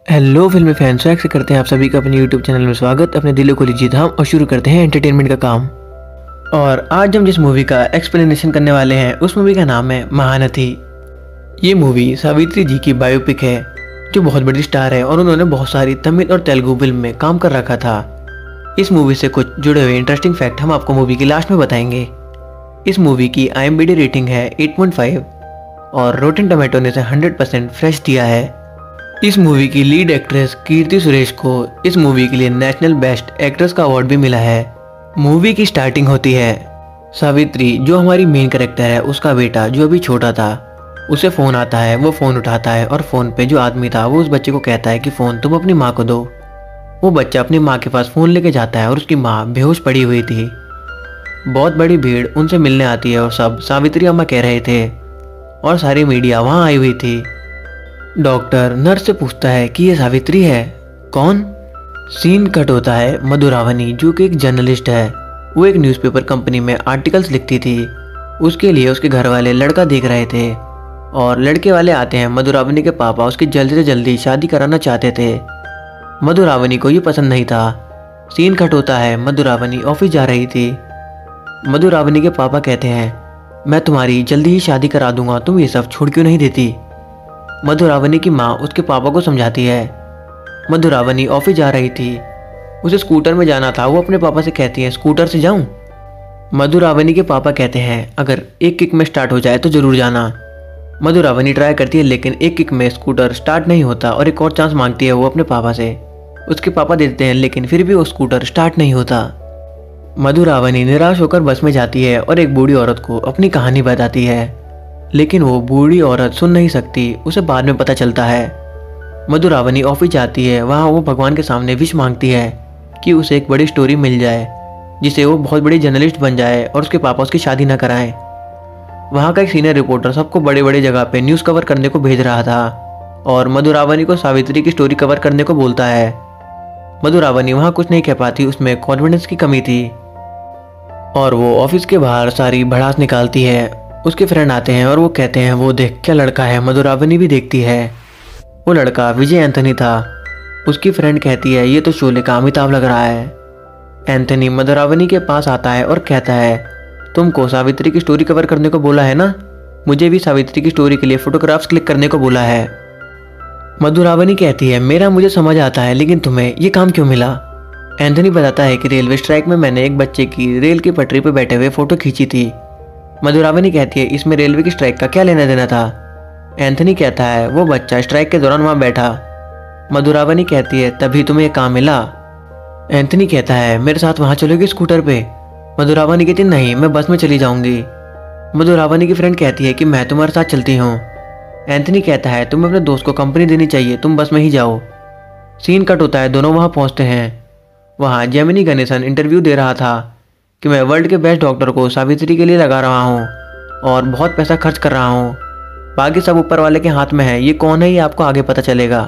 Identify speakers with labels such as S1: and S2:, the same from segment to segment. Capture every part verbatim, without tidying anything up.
S1: Hello फिल्मी fans, स्वागत करते हैं आप सभी का अपने यूट्यूब चैनल में। स्वागत। अपने दिलों को लीजिए थाम और शुरू करते हैं एंटरटेनमेंट का काम। और आज हम जिस मूवी का एक्सप्लेनेशन करने वाले हैं उस मूवी का नाम है महानती। ये मूवी सावित्री जी की बायोपिक है, जो बहुत बड़ी स्टार है और उन्होंने बहुत सारी तमिल और तेलुगु फिल्म में काम कर रखा था। इस मूवी से कुछ जुड़े हुए इंटरेस्टिंग फैक्ट हम आपको मूवी की लास्ट में बताएंगे। इस मूवी की I M D B rating है एट पॉइंट फाइव और रोटेन टोमेटो ने से हंड्रेड परसेंट फ्रेश दिया है। इस मूवी की लीड एक्ट्रेस कीर्ति सुरेश को इस मूवी के लिए नेशनल बेस्ट एक्ट्रेस का अवार्ड भी मिला है। मूवी की स्टार्टिंग होती है सावित्री, जो हमारी मेन कैरेक्टर है, उसका बेटा जो अभी छोटा था, उसे फ़ोन आता है। वो फ़ोन उठाता है और फ़ोन पे जो आदमी था वो उस बच्चे को कहता है कि फ़ोन तुम अपनी माँ को दो। वो बच्चा अपनी माँ के पास फ़ोन लेके जाता है और उसकी माँ बेहोश पड़ी हुई थी। बहुत बड़ी भीड़ उनसे मिलने आती है और सब सावित्री अम्मा कह रहे थे और सारी मीडिया वहाँ आई हुई थी। डॉक्टर नर्स से पूछता है कि ये सावित्री है कौन। सीन कट होता है मधुरावनी, जो कि एक जर्नलिस्ट है। वो एक न्यूज़पेपर कंपनी में आर्टिकल्स लिखती थी। उसके लिए उसके घर वाले लड़का देख रहे थे और लड़के वाले आते हैं। मधुरावनी के पापा उसकी जल्दी से जल्दी शादी कराना चाहते थे। मधुरावनी को ये पसंद नहीं था। सीन कट होता है मधुरावनी ऑफिस जा रही थी। मधुरावनी के पापा कहते हैं मैं तुम्हारी जल्दी ही शादी करा दूंगा, तुम ये सब छोड़ क्यों नहीं देती। मधुरावनी की माँ उसके पापा को समझाती है। मधुरावनी ऑफिस जा रही थी, उसे स्कूटर में जाना था। वो अपने पापा से कहती है स्कूटर से जाऊं। मधुरावनी के पापा कहते हैं अगर एक किक में स्टार्ट हो जाए तो जरूर जाना। मधुरावनी ट्राई करती है लेकिन एक किक में स्कूटर स्टार्ट नहीं होता और एक और चांस मांगती है वो अपने पापा से। उसके पापा देते हैं लेकिन फिर भी वो स्कूटर स्टार्ट नहीं होता। मधुरावनी निराश होकर बस में जाती है और एक बूढ़ी औरत को अपनी कहानी बताती है, लेकिन वो बूढ़ी औरत सुन नहीं सकती। उसे बाद में पता चलता है। मधुरावनी ऑफिस जाती है, वहाँ वो भगवान के सामने विश मांगती है कि उसे एक बड़ी स्टोरी मिल जाए जिससे वो बहुत बड़ी जर्नलिस्ट बन जाए और उसके पापा उसकी शादी ना कराएं। वहाँ का एक सीनियर रिपोर्टर सबको बड़े बड़े जगह पे न्यूज़ कवर करने को भेज रहा था और मधुरावनी को सावित्री की स्टोरी कवर करने को बोलता है। मधुरावनी वहाँ कुछ नहीं कह पाती, उसमें कॉन्फिडेंस की कमी थी और वो ऑफिस के बाहर सारी भड़ास निकालती है। उसके फ्रेंड आते हैं और वो कहते हैं वो देख क्या लड़का है। मधुरावनी भी देखती है, वो लड़का विजय एंथनी था। उसकी फ्रेंड कहती है ये तो शोले का अमिताभ लग रहा है। एंथनी मधुरावनी के पास आता है और कहता है तुमको सावित्री की स्टोरी कवर करने को बोला है ना, मुझे भी सावित्री की स्टोरी के लिए फोटोग्राफ्स क्लिक करने को बोला है। मधुरावनी कहती है मेरा मुझे समझ आता है, लेकिन तुम्हें ये काम क्यों मिला। एंथनी बताता है कि रेलवे स्ट्राइक में मैंने एक बच्चे की रेल की पटरी पर बैठे हुए फोटो खींची थी। मधुरावनी कहती है इसमें रेलवे की स्ट्राइक का क्या लेना देना था। एंथनी कहता है वो बच्चा स्ट्राइक के दौरान वहां बैठा। मधुरावनी कहती है तभी तुम्हें यह काम मिला। एंथनी कहता है मेरे साथ वहां चलोगे स्कूटर पे। मधुरावनी कहती नहीं, मैं बस में चली जाऊंगी। मधुरावनी की फ्रेंड कहती है कि मैं तुम्हारे साथ चलती हूँ। एंथनी कहता है तुम्हें अपने दोस्त को कंपनी देनी चाहिए, तुम बस में ही जाओ। सीन कट होता है, दोनों वहां पहुंचते हैं। वहां जेमिनी गणेशन इंटरव्यू दे रहा था कि मैं वर्ल्ड के बेस्ट डॉक्टर को सावित्री के लिए लगा रहा हूँ और बहुत पैसा खर्च कर रहा हूँ। बाकी सब ऊपर वाले के हाथ में है, ये कौन है ये आपको आगे पता चलेगा।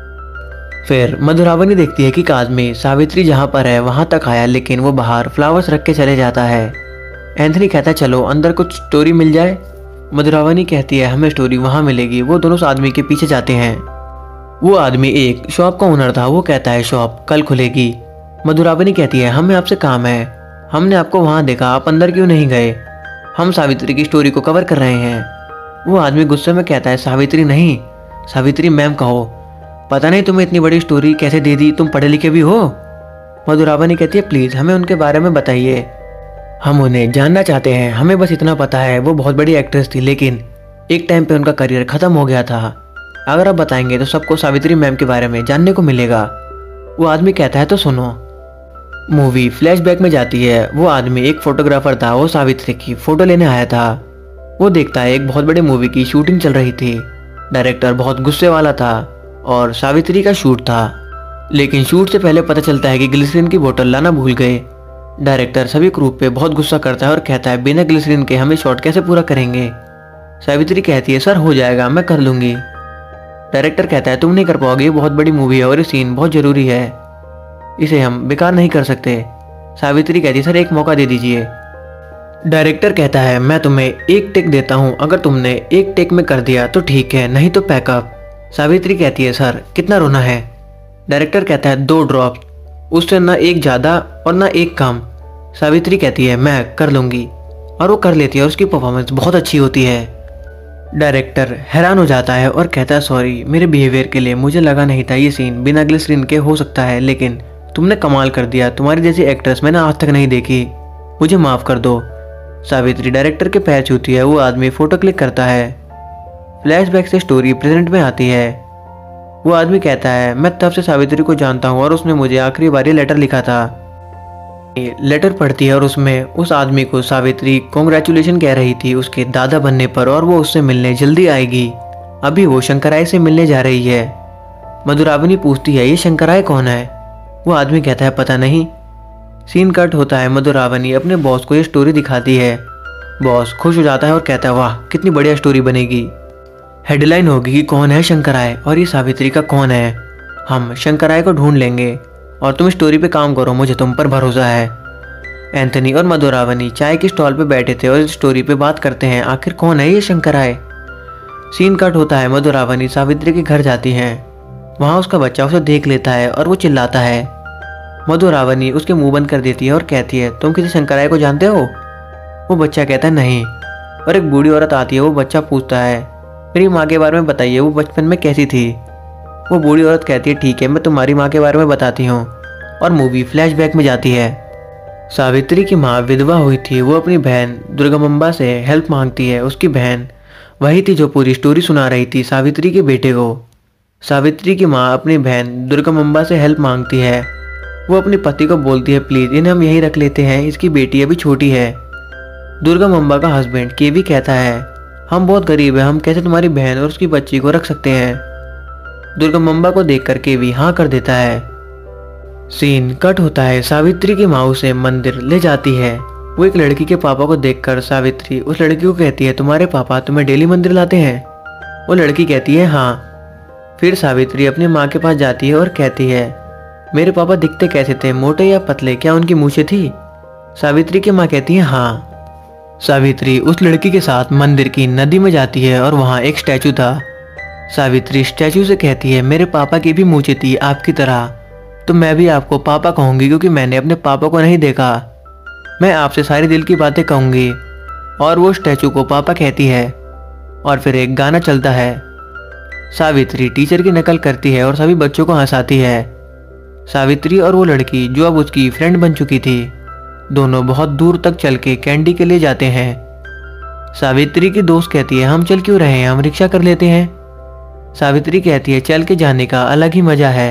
S1: फिर मधुरावनी देखती है कि एक आदमी सावित्री जहाँ पर है वहाँ तक आया, लेकिन वो बाहर फ्लावर्स रख के चले जाता है। एंथनी कहता है चलो अंदर कुछ स्टोरी मिल जाए। मधुरावनी कहती है हमें स्टोरी वहाँ मिलेगी। वो दोनों उस आदमी के पीछे जाते हैं। वो आदमी एक शॉप का ओनर था। वो कहता है शॉप कल खुलेगी। मधुरावनी कहती है हमें आपसे काम है, हमने आपको वहां देखा, आप अंदर क्यों नहीं गए, हम सावित्री की स्टोरी को कवर कर रहे हैं। वो आदमी गुस्से में कहता है सावित्री नहीं, सावित्री मैम कहो, पता नहीं तुम्हें इतनी बड़ी स्टोरी कैसे दे दी, तुम पढ़े लिखे भी हो। मधुरावनी कहती है प्लीज हमें उनके बारे में बताइए, हम उन्हें जानना चाहते हैं। हमें बस इतना पता है वो बहुत बड़ी एक्ट्रेस थी, लेकिन एक टाइम पे उनका करियर खत्म हो गया था। अगर आप बताएंगे तो सबको सावित्री मैम के बारे में जानने को मिलेगा। वो आदमी कहता है तो सुनो। मूवी फ्लैशबैक में जाती है। वो आदमी एक फोटोग्राफर था, वो सावित्री की फोटो लेने आया था। वो देखता है एक बहुत बड़े मूवी की शूटिंग चल रही थी। डायरेक्टर बहुत गुस्से वाला था और सावित्री का शूट था, लेकिन शूट से पहले पता चलता है कि ग्लिसरीन की बोतल लाना भूल गए। डायरेक्टर सभी क्रू पे बहुत गुस्सा करता है और कहता है बिना ग्लिसरीन के हम शॉट कैसे पूरा करेंगे। सावित्री कहती है सर हो जाएगा, मैं कर लूंगी। डायरेक्टर कहता है तुम नहीं कर पाओगे, ये बहुत बड़ी मूवी है और ये सीन बहुत जरूरी है, इसे हम बेकार नहीं कर सकते। सावित्री कहती है सर एक मौका दे दीजिए। डायरेक्टर कहता है मैं तुम्हें एक टेक देता हूँ, अगर तुमने एक टेक में कर दिया तो ठीक है, नहीं तो पैकअप। सावित्री कहती है सर कितना रोना है। डायरेक्टर कहता है दो ड्रॉप, उससे ना एक ज़्यादा और ना एक कम। सावित्री कहती है मैं कर लूँगी, और वो कर लेती है और उसकी परफॉर्मेंस बहुत अच्छी होती है। डायरेक्टर हैरान हो जाता है और कहता है सॉरी मेरे बिहेवियर के लिए, मुझे लगा नहीं था ये सीन बिना ग्लिसरीन के हो सकता है, लेकिन तुमने कमाल कर दिया, तुम्हारी जैसी एक्ट्रेस मैंने आज तक नहीं देखी, मुझे माफ़ कर दो। सावित्री डायरेक्टर के पैर छूती है। वो आदमी फ़ोटो क्लिक करता है। फ्लैशबैक से स्टोरी प्रेजेंट में आती है। वो आदमी कहता है मैं तब से सावित्री को जानता हूँ और उसने मुझे आखिरी बार ये लेटर लिखा था। लेटर पढ़ती है और उसमें उस आदमी को सावित्री कॉन्ग्रेचुलेशन कह रही थी उसके दादा बनने पर, और वो उससे मिलने जल्दी आएगी। अभी वो शंकराय से मिलने जा रही है। मधुरावनी पूछती है ये शंकराय कौन है। वो आदमी कहता है पता नहीं। सीन कट होता है। मधुरावनी अपने बॉस को ये स्टोरी दिखाती है। बॉस खुश हो जाता है और कहता है वाह कितनी बढ़िया स्टोरी बनेगी। हेडलाइन होगी कि कौन है शंकराय और ये सावित्री का कौन है। हम शंकराय को ढूंढ लेंगे और तुम स्टोरी पे काम करो, मुझे तुम पर भरोसा है। एंथनी और मधुरावनी चाय की स्टॉल पे बैठे थे और इस स्टोरी पे बात करते हैं आखिर कौन है ये शंकराय। सीन कट होता है। मधुरावनी सावित्री के घर जाती है। वहाँ उसका बच्चा उसे देख लेता है और वो चिल्लाता है। मधुरावनी उसके मुंह बंद कर देती है और कहती है तुम किसी शंकराय को जानते हो। वो बच्चा कहता है नहीं। और एक बूढ़ी औरत आती है। वो बच्चा पूछता है मेरी माँ के बारे में बताइए, वो बचपन में कैसी थी। वो बूढ़ी औरत कहती है ठीक है मैं तुम्हारी माँ के बारे में बताती हूँ, और मूवी फ्लैशबैक में जाती है। सावित्री की माँ विधवा हुई थी। वो अपनी बहन दुर्गाम्बा से हेल्प मांगती है। उसकी बहन वही थी जो पूरी स्टोरी सुना रही थी सावित्री के बेटे को। सावित्री की माँ अपनी बहन दुर्गाम्बा से हेल्प मांगती है। वो अपने पति को बोलती है प्लीज़ इन्हें हम यहीं रख लेते हैं, इसकी बेटी अभी छोटी है। दुर्गाम्बा का हस्बैंड केवी कहता है हम बहुत गरीब हैं, हम कैसे तुम्हारी बहन और उसकी बच्ची को रख सकते हैं। दुर्गाम्बा को देखकर केवी हाँ कर देता है। सीन कट होता है। सावित्री की माँ उसे मंदिर ले जाती है। वो एक लड़की के पापा को देखकर सावित्री उस लड़की को कहती है तुम्हारे पापा तुम्हें डेली मंदिर लाते हैं। वो लड़की कहती है हाँ। फिर सावित्री अपनी माँ के पास जाती है और कहती है मेरे पापा दिखते कैसे थे, मोटे या पतले, क्या उनकी मूछें थी। सावित्री की माँ कहती है हाँ। सावित्री उस लड़की के साथ मंदिर की नदी में जाती है और वहाँ एक स्टैचू था। सावित्री स्टैचू से कहती है मेरे पापा की भी मूछें थी आपकी तरह, तो मैं भी आपको पापा कहूँगी क्योंकि मैंने अपने पापा को नहीं देखा। मैं आपसे सारी दिल की बातें कहूँगी। और वो स्टैचू को पापा कहती है। और फिर एक गाना चलता है। सावित्री टीचर की नकल करती है और सभी बच्चों को हंसाती है। सावित्री और वो लड़की जो अब उसकी फ्रेंड बन चुकी थी, दोनों बहुत दूर तक चल के कैंडी के लिए जाते हैं। सावित्री की दोस्त कहती है हम चल क्यों रहे हैं, हम रिक्शा कर लेते हैं। सावित्री कहती है चल के जाने का अलग ही मजा है।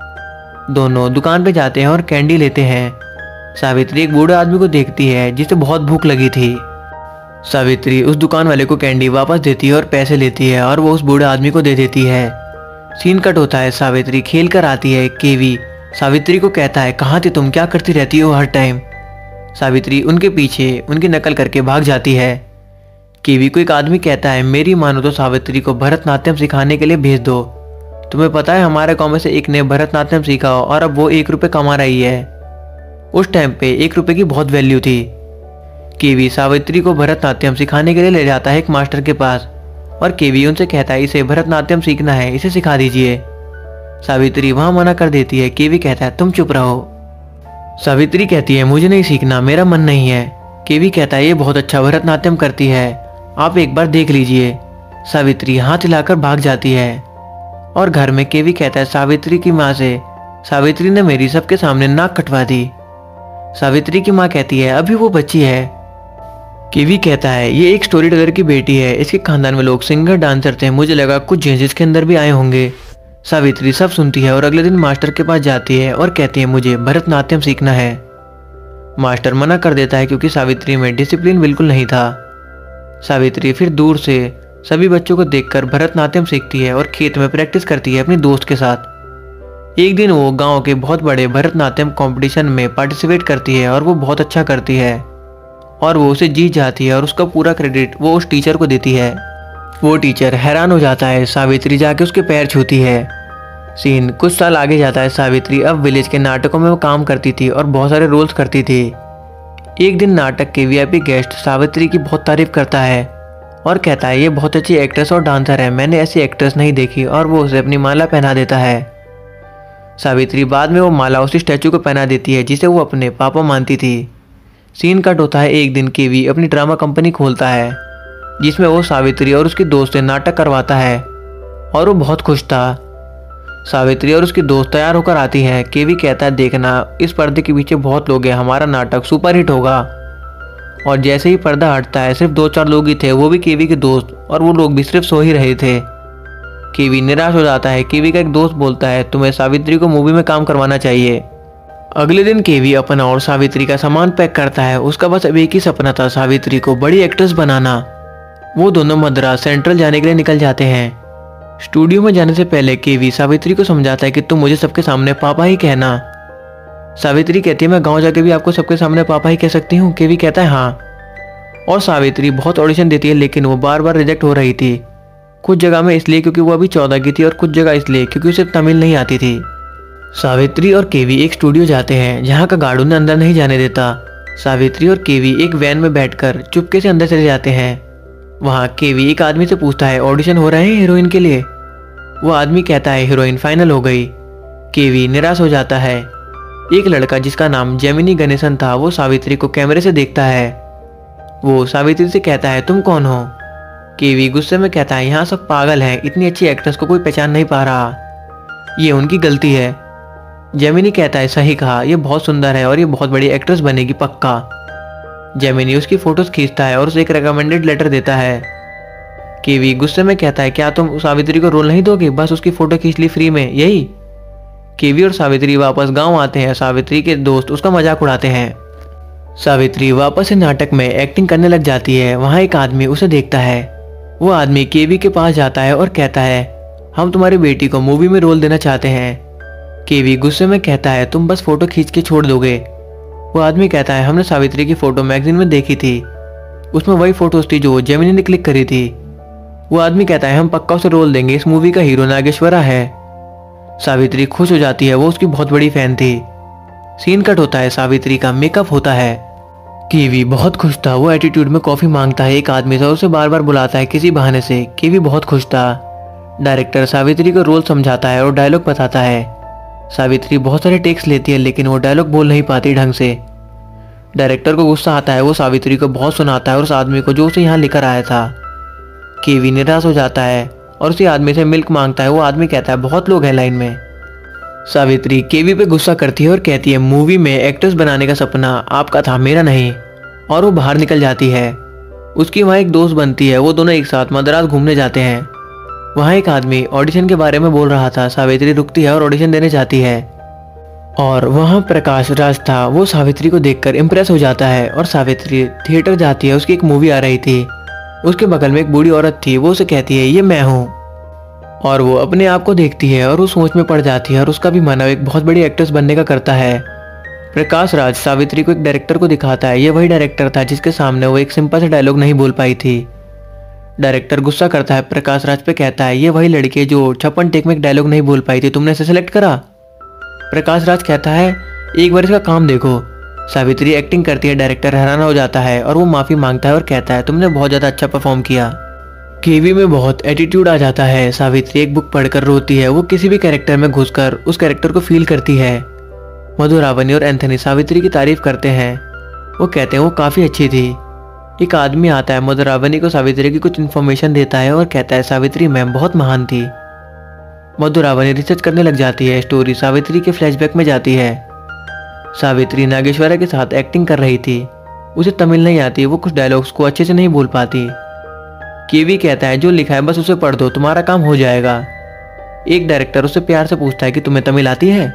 S1: दोनों दुकान पे जाते हैं और कैंडी लेते हैं। सावित्री एक बूढ़े आदमी को देखती है जिसे बहुत भूख लगी थी। सावित्री उस दुकान वाले को कैंडी वापस देती है और पैसे लेती है और वो उस बूढ़े आदमी को दे देती है। सीन कट होता है। सावित्री खेल कर आती है। केवी सावित्री को कहता है कहाँ थी तुम, क्या करती रहती हो हर टाइम। सावित्री उनके पीछे उनकी नकल करके भाग जाती है। केवी को एक आदमी कहता है मेरी मानो तो सावित्री को भरतनाट्यम सिखाने के लिए भेज दो। तुम्हें पता है हमारे गांव में से एक ने भरतनाट्यम सीखा और अब वो एक रुपये कमा रही है। उस टाइम पे एक रुपये की बहुत वैल्यू थी। केवी सावित्री को भरतनाट्यम सिखाने के लिए ले जाता है एक मास्टर के पास, और केवी उनसे कहता है इसे भरतनाट्यम सीखना है, इसे सिखा दीजिए। सावित्री वहाँ मना कर देती है। केवी कहता है तुम चुप रहो। सावित्री कहती है मुझे नहीं सीखना, मेरा मन नहीं है। केवी कहता है ये बहुत अच्छा भरतनाट्यम करती है, आप एक बार देख लीजिए। सावित्री हाथ हिलाकर भाग जाती है। और घर में केवी कहता है सावित्री की माँ से सावित्री ने मेरी सबके सामने नाक कटवा दी। सावित्री की माँ कहती है अभी वो बच्ची है। केवी कहता है ये एक स्टोरी टेलर की बेटी है, इसके खानदान में लोग सिंगर डांसर थे, मुझे लगा कुछ चेंजेस के अंदर भी आए होंगे। सावित्री सब सुनती है और अगले दिन मास्टर के पास जाती है और कहती है मुझे भरतनाट्यम सीखना है। मास्टर मना कर देता है क्योंकि सावित्री में डिसिप्लिन बिल्कुल नहीं था। सावित्री फिर दूर से सभी बच्चों को देखकर भरतनाट्यम सीखती है और खेत में प्रैक्टिस करती है अपनी दोस्त के साथ। एक दिन वो गांव के बहुत बड़े भरतनाट्यम कंपटीशन में पार्टिसिपेट करती है और वो बहुत अच्छा करती है और वो उसे जीत जाती है और उसका पूरा क्रेडिट वो उस टीचर को देती है। वो टीचर हैरान हो जाता है। सावित्री जाके उसके पैर छूती है। सीन कुछ साल आगे जाता है। सावित्री अब विलेज के नाटकों में वो काम करती थी और बहुत सारे रोल्स करती थी। एक दिन नाटक के वीआईपी गेस्ट सावित्री की बहुत तारीफ करता है और कहता है ये बहुत अच्छी एक्ट्रेस और डांसर है, मैंने ऐसी एक्ट्रेस नहीं देखी, और वो उसे अपनी माला पहना देता है। सावित्री बाद में वो माला उसी स्टैचू को पहना देती है जिसे वो अपने पापा मानती थी। सीन कट होता है एक दिन केवी अपनी ड्रामा कंपनी खोलता है जिसमें वो सावित्री और उसकी दोस्त से नाटक करवाता है और वो बहुत खुश था। सावित्री और उसकी दोस्त तैयार होकर आती है। केवी कहता है देखना इस पर्दे के पीछे बहुत लोग हैं, हमारा नाटक सुपरहिट होगा। और जैसे ही पर्दा हटता है सिर्फ दो चार लोग ही थे, वो भी केवी के दोस्त, और वो लोग भी सिर्फ सो ही रहे थे। केवी निराश हो जाता है। केवी का एक दोस्त बोलता है तुम्हें सावित्री को मूवी में काम करवाना चाहिए। अगले दिन केवी अपना और सावित्री का सामान पैक करता है। उसका बस अब एक ही सपना था, सावित्री को बड़ी एक्ट्रेस बनाना। वो दोनों मद्रास सेंट्रल जाने के लिए निकल जाते हैं। स्टूडियो में जाने से पहले केवी सावित्री को समझाता है कि तुम मुझे सबके सामने पापा ही कहना। सावित्री कहती है मैं गांव जाके भी आपको सबके सामने पापा ही कह सकती हूँ। केवी कहता है हाँ। और सावित्री बहुत ऑडिशन देती है लेकिन वो बार बार रिजेक्ट हो रही थी। कुछ जगह में इसलिए क्योंकि वो अभी चौदह की थी और कुछ जगह इसलिए क्योंकि उसे तमिल नहीं आती थी। सावित्री और केवी एक स्टूडियो जाते हैं जहाँ का गार्ड उन्हें अंदर नहीं जाने देता। सावित्री और केवी एक वैन में बैठकर चुपके से अंदर चले जाते हैं। वहाँ केवी एक आदमी से पूछता है ऑडिशन हो रहे हैं हीरोइन के लिए। वो आदमी कहता है हीरोइन फाइनल हो गई। केवी निराश हो जाता है। एक लड़का जिसका नाम जेमिनी गणेशन था वो सावित्री को कैमरे से देखता है। वो सावित्री से कहता है तुम कौन हो। केवी गुस्से में कहता है यहाँ सब पागल हैं, इतनी अच्छी एक्ट्रेस को कोई पहचान नहीं पा रहा, ये उनकी गलती है। जेमिनी कहता है सही कहा, ये बहुत सुंदर है और ये बहुत बड़ी एक्ट्रेस बनेगी पक्का। जेमिनी उसकी फोटोज खींचता है और उसे एक रिकमेंडेड लेटर देता है। केवी गुस्से में कहता है क्या तुम सावित्री को रोल नहीं दोगे, बस उसकी फोटो खींच ली फ्री में यही। केवी और सावित्री वापस गांव आते हैं। सावित्री के दोस्त उसका मजाक उड़ाते हैं। सावित्री वापस से नाटक में एक्टिंग करने लग जाती है। वहाँ एक आदमी उसे देखता है। वो आदमी केवी के पास जाता है और कहता है हम तुम्हारी बेटी को मूवी में रोल देना चाहते हैं। केवी गुस्से में कहता है तुम बस फोटो खींच के छोड़ दोगे। वो आदमी कहता है हमने सावित्री की फोटो मैगजीन में देखी थी, उसमें वही फोटोज थी जो जेमिनी ने क्लिक करी थी। वो आदमी कहता है हम पक्का उसे रोल देंगे, इस मूवी का हीरो नागेश्वरा है। सावित्री खुश हो जाती है, वो उसकी बहुत बड़ी फैन थी। सीन कट होता है, सावित्री का मेकअप होता है। केवी बहुत खुश था। वो एटीट्यूड में कॉफी मांगता है एक आदमी से, उसे बार बार बुलाता है किसी बहाने से। केवी बहुत खुश था। डायरेक्टर सावित्री को रोल समझाता है और डायलॉग बताता है। सावित्री बहुत सारे टेक्स लेती है लेकिन वो डायलॉग बोल नहीं पाती ढंग से। डायरेक्टर को गुस्सा आता है। वो सावित्री को बहुत सुनाता है और उस आदमी को जो उसे यहाँ लेकर आया था। केवी निराश हो जाता है और उसी आदमी से मिल्क मांगता है। वो आदमी कहता है बहुत लोग हैं लाइन में। सावित्री केवी पे गुस्सा करती है और कहती है मूवी में एक्ट्रेस बनाने का सपना आपका था, मेरा नहीं। और वो बाहर निकल जाती है। उसकी वहाँ एक दोस्त बनती है। वो दोनों एक साथ मद्रास घूमने जाते हैं। वहाँ एक आदमी ऑडिशन के बारे में बोल रहा था। सावित्री रुकती है और ऑडिशन देने जाती है। और वहाँ प्रकाश राज था। वो सावित्री को देखकर इम्प्रेस हो जाता है और सावित्री थिएटर जाती है। उसकी एक मूवी आ रही थी। उसके बगल में एक बूढ़ी औरत थी। वो उसे कहती है ये मैं हूँ। और वो अपने आप को देखती है और वो सोच में पड़ जाती है और उसका भी मन एक बहुत बड़ी एक्ट्रेस बनने का करता है। प्रकाश राज सावित्री को एक डायरेक्टर को दिखाता है। ये वही डायरेक्टर था जिसके सामने वो एक सिंपल सा डायलॉग नहीं बोल पाई थी। डायरेक्टर गुस्सा करता है, प्रकाश राज पे कहता है ये वही लड़की है जो छप्पन टेक में एक डायलॉग नहीं बोल पाई थी, तुमने इसे सेलेक्ट करा। प्रकाश राज कहता है एक बार इसका काम देखो। सावित्री एक्टिंग करती है। डायरेक्टर हैरान हो जाता है और वो माफ़ी मांगता है और कहता है तुमने बहुत ज़्यादा अच्छा परफॉर्म किया। केवी में बहुत एटीट्यूड आ जाता है। सावित्री एक बुक पढ़कर रोती है। वो किसी भी कैरेक्टर में घुसकर उस कैरेक्टर को फील करती है। मधुरावनी और एंथनी सावित्री की तारीफ करते हैं। वो कहते हैं वो काफ़ी अच्छी थी। एक आदमी आता है, मधुरावनी को सावित्री की कुछ इन्फॉर्मेशन देता है और कहता है सावित्री मैम बहुत महान थी। मधुरावनी रिसर्च करने लग जाती है। स्टोरी सावित्री के फ्लैशबैक में जाती है। सावित्री नागेश्वरा के साथ एक्टिंग कर रही थी। उसे तमिल नहीं आती, वो कुछ डायलॉग्स को अच्छे से नहीं बोल पाती। केवी कहता है जो लिखा है बस उसे पढ़ दो, तुम्हारा काम हो जाएगा। एक डायरेक्टर उससे प्यार से पूछता है कि तुम्हें तमिल आती है।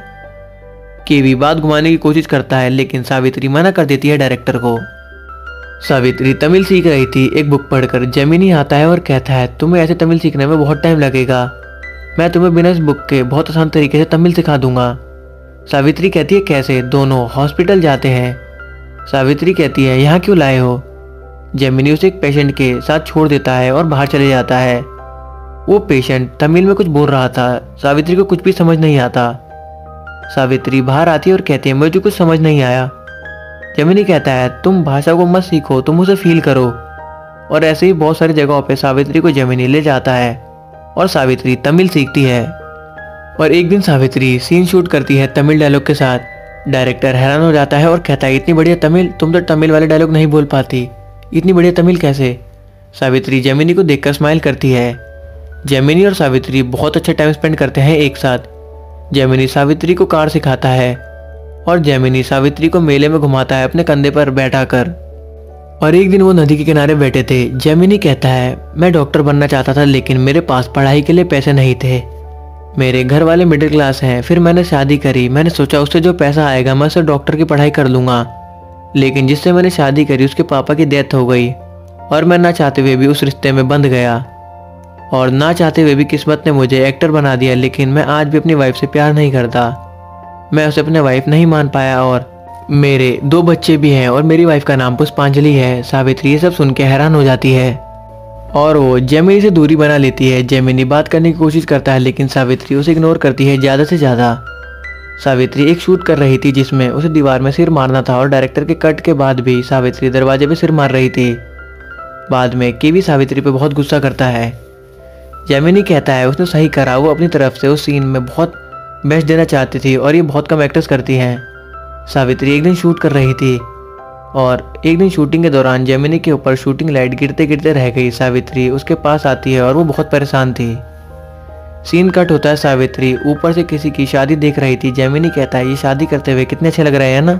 S1: केवी बात घुमाने की कोशिश करता है लेकिन सावित्री मना कर देती है डायरेक्टर को। सावित्री तमिल सीख रही थी। एक बुक पढ़कर जेमिनी आता है और कहता है तुम्हें ऐसे तमिल सीखने में बहुत टाइम लगेगा, मैं तुम्हें बिना इस बुक के बहुत आसान तरीके से तमिल सिखा दूंगा। सावित्री कहती है कैसे। दोनों हॉस्पिटल जाते हैं। सावित्री कहती है यहाँ क्यों लाए हो। जेमिनी उसे एक पेशेंट के साथ छोड़ देता है और बाहर चले जाता है। वो पेशेंट तमिल में कुछ बोल रहा था। सावित्री को कुछ भी समझ नहीं आता। सावित्री बाहर आती है और कहती है मुझे कुछ समझ नहीं आया। जेमिनी कहता है तुम भाषा को मत सीखो, तुम उसे फील करो। और ऐसे ही बहुत सारी जगहों पे सावित्री को जेमिनी ले जाता है और सावित्री तमिल सीखती है। और एक दिन सावित्री सीन शूट करती है तमिल डायलॉग के साथ। डायरेक्टर हैरान हो जाता है और कहता है इतनी बढ़िया तमिल, तुम तो तमिल वाले डायलॉग नहीं बोल पाती, इतनी बढ़िया तमिल कैसे। सावित्री जेमिनी को देखकर स्माइल करती है। जेमिनी और सावित्री बहुत अच्छा टाइम स्पेंड करते हैं एक साथ। जेमिनी सावित्री को कार सिखाता है और जेमिनी सावित्री को मेले में घुमाता है अपने कंधे पर बैठा कर। और एक दिन वो नदी के किनारे बैठे थे। जेमिनी कहता है मैं डॉक्टर बनना चाहता था लेकिन मेरे पास पढ़ाई के लिए पैसे नहीं थे। मेरे घर वाले मिडिल क्लास हैं। फिर मैंने शादी करी। मैंने सोचा उससे जो पैसा आएगा मैं उससे डॉक्टर की पढ़ाई कर लूँगा। लेकिन जिससे मैंने शादी करी उसके पापा की डेथ हो गई और मैं ना चाहते हुए भी उस रिश्ते में बंध गया। और ना चाहते हुए भी किस्मत ने मुझे एक्टर बना दिया। लेकिन मैं आज भी अपनी वाइफ से प्यार नहीं करता। मैं उसे अपने वाइफ नहीं मान पाया और मेरे दो बच्चे भी हैं और मेरी वाइफ का नाम पुष्पांजलि है। सावित्री ये सब सुन के हैरान हो जाती है और वो जेमिनी से दूरी बना लेती है। जेमिनी बात करने की कोशिश करता है लेकिन सावित्री उसे इग्नोर करती है ज़्यादा से ज़्यादा। सावित्री एक शूट कर रही थी जिसमें उसे दीवार में सिर मारना था और डायरेक्टर के कट के बाद भी सावित्री दरवाजे पे सिर मार रही थी। बाद में केवी सावित्री पे बहुत गुस्सा करता है। जेमिनी कहता है उसने सही करा, वो अपनी तरफ से उस सीन में बहुत बेस्ट देना चाहती थी और ये बहुत कम एक्टर्स करती हैं। सावित्री एक दिन शूट कर रही थी और एक दिन शूटिंग के दौरान जेमिनी के ऊपर शूटिंग लाइट गिरते गिरते रह गई। सावित्री उसके पास आती है और वो बहुत परेशान थी। सीन कट होता है। सावित्री ऊपर से किसी की शादी देख रही थी। जेमिनी कहता है ये शादी करते हुए कितने अच्छे लग रहे हैं ना।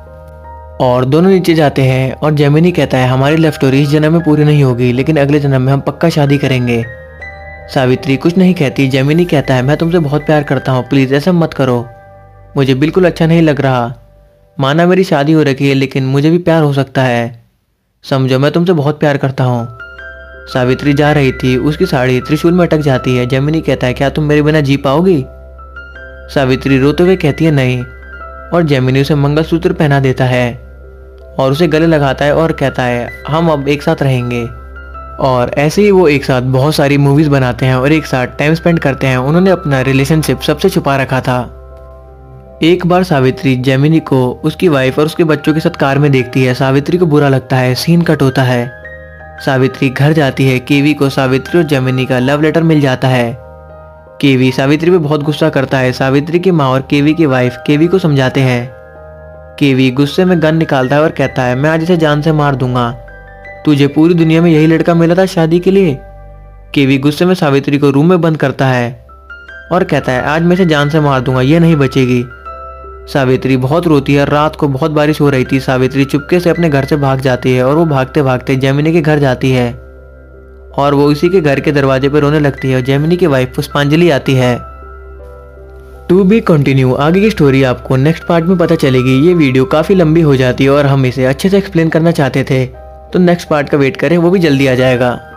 S1: और दोनों नीचे जाते हैं और जेमिनी कहता है हमारी लव स्टोरी इस जन्म में पूरी नहीं होगी लेकिन अगले जन्म में हम पक्का शादी करेंगे। सावित्री कुछ नहीं कहती। जेमिनी कहता है मैं तुमसे बहुत प्यार करता हूँ, प्लीज़ ऐसा मत करो, मुझे बिल्कुल अच्छा नहीं लग रहा। माना मेरी शादी हो रखी है लेकिन मुझे भी प्यार हो सकता है, समझो मैं तुमसे बहुत प्यार करता हूँ। सावित्री जा रही थी, उसकी साड़ी त्रिशूल में अटक जाती है। जेमिनी कहता है क्या तुम मेरे बिना जी पाओगी। सावित्री रोते हुए कहती है नहीं और जेमिनी उसे मंगलसूत्र पहना देता है और उसे गले लगाता है और कहता है हम अब एक साथ रहेंगे। और ऐसे ही वो एक साथ बहुत सारी मूवीज़ बनाते हैं और एक साथ टाइम स्पेंड करते हैं। उन्होंने अपना रिलेशनशिप सबसे छुपा रखा था। एक बार सावित्री जेमिनी को उसकी वाइफ और उसके बच्चों के साथ कार में देखती है। सावित्री को बुरा लगता है। सीन कट होता है। सावित्री घर जाती है। केवी को सावित्री और जेमिनी का लव लेटर मिल जाता है। केवी सावित्री पे बहुत गुस्सा करता है। सावित्री की माँ और केवी की वाइफ केवी को समझाते हैं। केवी गुस्से में गन निकालता है और कहता है मैं आज इसे जान से मार दूंगा, तुझे पूरी दुनिया में यही लड़का मिला था शादी के लिए। केवी गुस्से में सावित्री को रूम में बंद करता है और कहता है आज मैं इसे जान से मार दूंगा, ये नहीं बचेगी। सावित्री बहुत रोती है। रात को बहुत बारिश हो रही थी। सावित्री चुपके से अपने घर से भाग जाती है और वो भागते भागते जेमिनी के घर जाती है और वो इसी के घर के दरवाजे पर रोने लगती है और जेमिनी की वाइफ पुष्पांजलि आती है। टू बी कंटिन्यू, आगे की स्टोरी आपको नेक्स्ट पार्ट में पता चलेगी। ये वीडियो काफ़ी लंबी हो जाती है और हम इसे अच्छे से एक्सप्लेन करना चाहते थे तो नेक्स्ट पार्ट का वेट करें, वो भी जल्दी आ जाएगा।